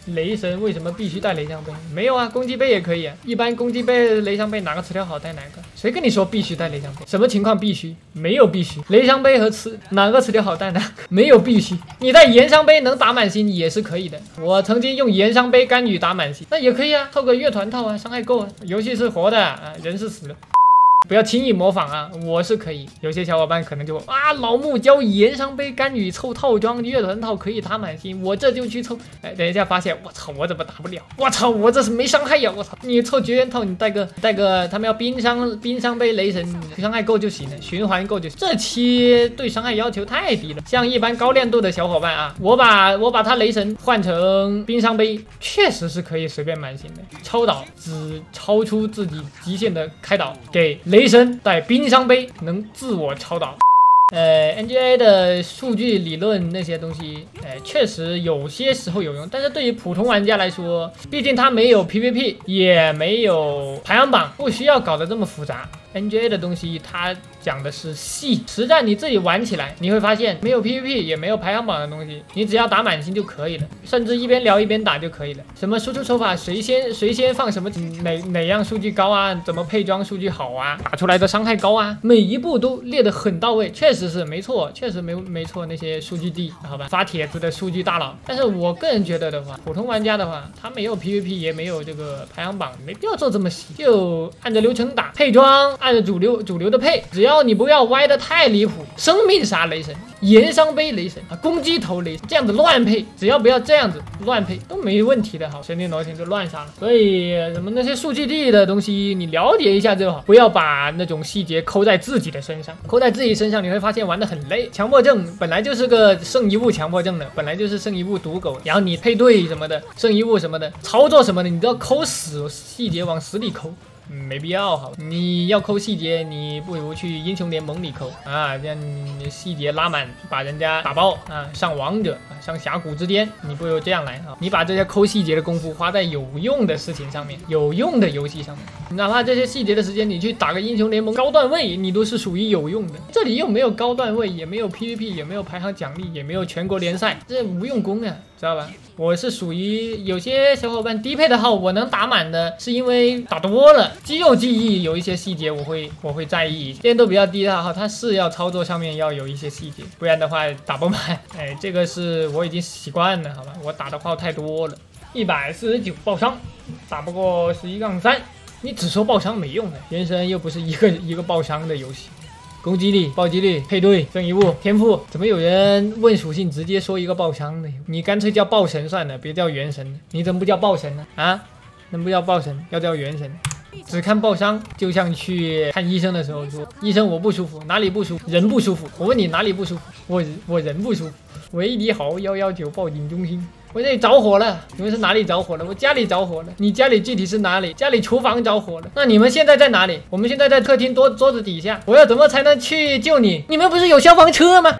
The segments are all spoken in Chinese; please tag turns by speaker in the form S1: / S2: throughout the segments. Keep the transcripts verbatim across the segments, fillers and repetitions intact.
S1: 雷神为什么必须带雷香杯？没有啊，攻击杯也可以啊。一般攻击杯、雷香杯哪个词条好带哪个？谁跟你说必须带雷香杯？什么情况必须？没有必须。雷香杯和词哪个词条好带哪个？没有必须。你带盐伤杯能打满星也是可以的。我曾经用盐伤杯干预打满星，那也可以啊，凑个乐团套啊，伤害够啊。游戏是活的啊，人是死的。不要轻易模仿啊！我是可以，有些小伙伴可能就啊，老木教盐伤杯干预凑套装乐团套可以打满星，我这就去凑。哎，等一下发现，我操，我怎么打不了？我操，我这是没伤害呀！我操，你凑绝缘套，你带个带个，他们要冰伤冰伤杯雷神，伤害够就行了，循环够就行。这期对伤害要求太低了，像一般高亮度的小伙伴啊，我把我把他雷神换成冰伤杯，确实是可以随便满星的。超导只超出自己极限的开导给。雷神带冰伤杯能自我超导，呃 ，N G A 的数据理论那些东西，呃，确实有些时候有用，但是对于普通玩家来说，毕竟它没有 P V P， 也没有排行榜，不需要搞得这么复杂。N G A 的东西它讲的是细，实战你自己玩起来，你会发现没有 P V P 也没有排行榜的东西，你只要打满星就可以了，甚至一边聊一边打就可以了。什么输出手法谁先谁先放什么哪哪样数据高啊，怎么配装数据好啊，打出来的伤害高啊，每一步都列得很到位，确实是没错，确实没没错，那些数据帝好吧，发帖子的数据大佬。但是我个人觉得的话，普通玩家的话，他没有 P V P 也没有这个排行榜，没必要做这么细，就按照流程打，配装。按照主流主流的配，只要你不要歪的太离谱，生命杀雷神、盐伤杯雷神啊、攻击头雷神这样子乱配，只要不要这样子乱配都没问题的。好，神殿罗天就乱杀了。所以什么那些数据帝的东西，你了解一下就好，不要把那种细节抠在自己的身上，抠在自己身上你会发现玩得很累。强迫症本来就是个剩一物强迫症的，本来就是剩一物赌狗，然后你配对什么的，剩一物什么的，操作什么的，你都要抠死细节往死里抠。嗯，没必要，好吧？你要抠细节，你不如去英雄联盟里抠啊，这样你细节拉满，把人家打爆啊，上王者啊，上峡谷之巅，你不如这样来啊！你把这些抠细节的功夫花在有用的事情上面，有用的游戏上面，哪怕这些细节的时间你去打个英雄联盟高段位，你都是属于有用的。这里又没有高段位，也没有 P V P， 也没有排行奖励，也没有全国联赛，这无用功啊，知道吧？我是属于有些小伙伴低配的号，我能打满的，是因为打多了。肌肉记忆有一些细节我会我会在意，练度比较低的哈，它是要操作上面要有一些细节，不然的话打不满。哎，这个是我已经习惯了，好吧，我打的话太多了，一百四十九爆伤，打不过十一杠三，你只说爆伤没用的，原神又不是一个一个爆伤的游戏。攻击力、暴击力、配对、剩一物、天赋，怎么有人问属性直接说一个爆伤的？你干脆叫爆神算了，别叫元神。你怎么不叫爆神呢？啊，能不叫爆神，要叫元神。只看爆伤，就像去看医生的时候说，医生我不舒服，哪里不舒服？人不舒服。我问你哪里不舒服？我我人不舒服。喂，你好，幺幺九报警中心。我这里着火了，你们是哪里着火了？我家里着火了。你家里具体是哪里？家里厨房着火了。那你们现在在哪里？我们现在在客厅桌桌子底下。我要怎么才能去救你？你们不是有消防车吗？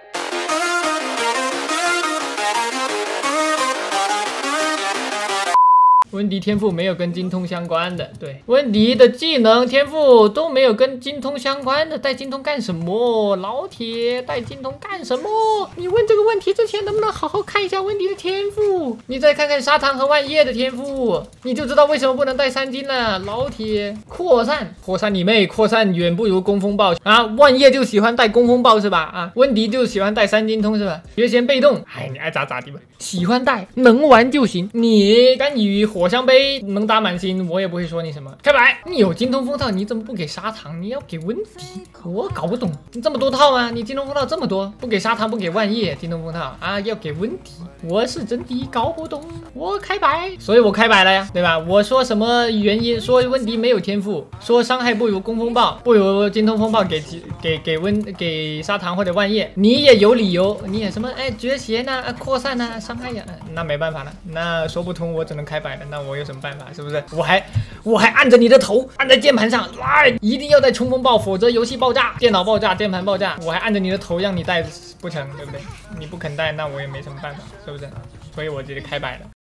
S1: 温迪天赋没有跟精通相关的，对，温迪的技能天赋都没有跟精通相关的，带精通干什么？老铁，带精通干什么？你问这个问题之前，能不能好好看一下温迪的天赋？你再看看沙糖和万叶的天赋，你就知道为什么不能带三金了。老铁，扩散，扩散你妹，扩散远不如攻风暴啊！万叶就喜欢带攻风暴是吧？啊，温迪就喜欢带三精通是吧？学先被动，哎，你爱咋咋地吧，喜欢带，能玩就行。你干预火香杯能打满星，我也不会说你什么。开摆，你有精通风套，你怎么不给砂糖？你要给温迪，我搞不懂，你这么多套啊？你精通风套这么多，不给砂糖，不给万叶，精通风套啊，要给温迪，我是真的搞不懂。我开摆，所以我开摆了呀，对吧？我说什么原因？说温迪没有天赋，说伤害不如攻风暴，不如精通风暴给给给温给砂糖或者万叶，你也有理由，你也什么哎绝邪呐、啊、扩散呐、啊、伤害呀、啊，那没办法了，那说不通，我只能开摆了。那我有什么办法？是不是？我还我还按着你的头，按在键盘上，来，一定要带冲锋暴，否则游戏爆炸，电脑爆炸，键盘爆炸。我还按着你的头让你带不成，对不对？你不肯带，那我也没什么办法，是不是？所以我直接开摆了。